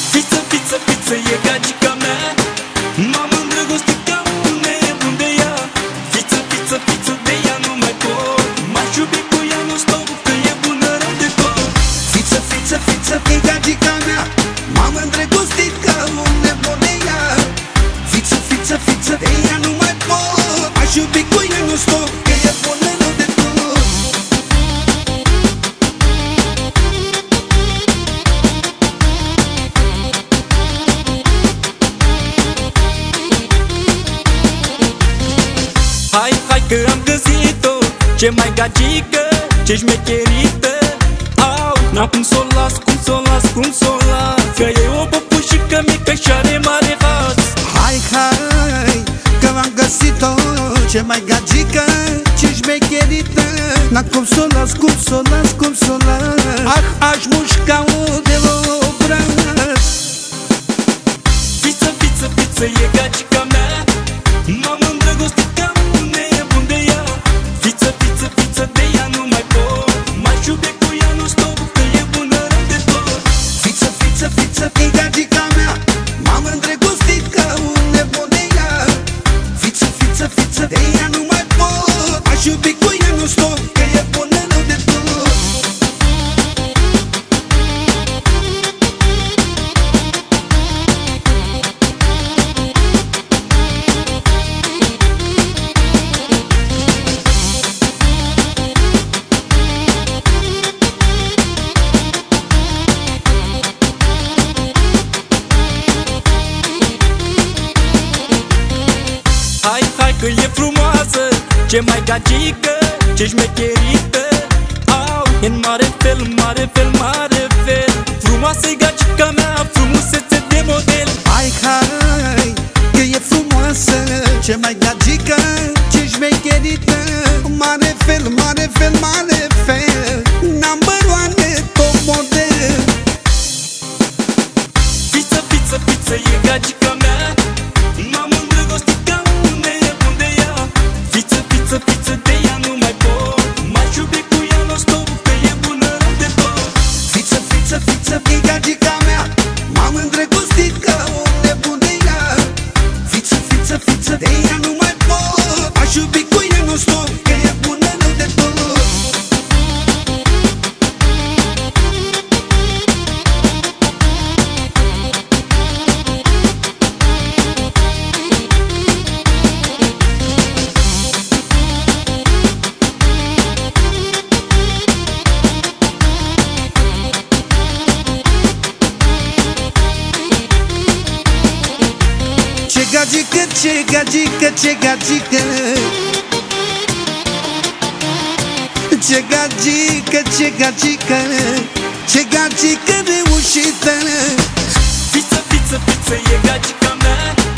Fiță, fiță, fiță, e gagica mea. M-am îndrăgostit ca un nebun de ea. Fiță, fiță, fiță, de ea nu mai pot. M-aș iubi cu ea, nu stop, că e bună rău de tot. Fiță, fiță, fiță, e gagica mea. M-am îndrăgostit ca un nebun de ea. Fiță, fiță, fiță, de ea nu mai pot. M-aș iubi cu ea, nu stop, că e bună rău de tot. Hai, hai că am găsit-o, ce mai gagică, ce șmecherită. Au, n-am cum s-o las, cum s-o las, cum s-o las, că e o păpușică mică și are mare has. Hai, hai, că am găsit-o, ce mai gagică, ce șmecherită. N-am cum s-o las, cum s-o las, cum s-o las. Ah, aș mușca-o de obraz. Fiță, fiță, fiță, e gagica mea. M-am îndrăgostit ca un nebun de ea. Fiță, fiță, fiță, de ea nu mai pot. M-aș iubi cu ea, nu stop, că e bună rău de tot. Fiță, fiță, fiță, e gagica mea. M-am îndrăgostit ca un nebun de ea. Fiță, fiță, fiță, de ea nu mai pot. Aș iubi cu ea, nu stop, că e bună rău de tot. Hai, hai că e frumoasă, ce mai gagică, ce șmecherită. Au, e în mare fel, mare fel, mare fel. Frumoasă-i gagica mea, frumusețe de model. Hai, hai, că e frumoasă, ce mai gagică, ce șmecherită. Mare fel, mare fel, mare fel. Number one, top model. Fiță, fiță, fiță, e gagica mea. M-am îndrăgostit ca un nebun de ea. Fiță, fiță, fiță, de ea nu mai pot. M-aș iubi cu ea, nu stop, că e bună rău de tot. Fiță, fiță, fiță, e gagica mea. M-am îndrăgostit ca un nebun de ea. Fiță, fiță, fiță, de ea nu mai pot. Aș iubi cu ea, nu stop, că e bună rău de tot. Ce gagică, ce gagică, ce gagică. Ce gagică, ce gagică. Ce gagică reușită. Fiță, fiță, fiță, e gagica mea.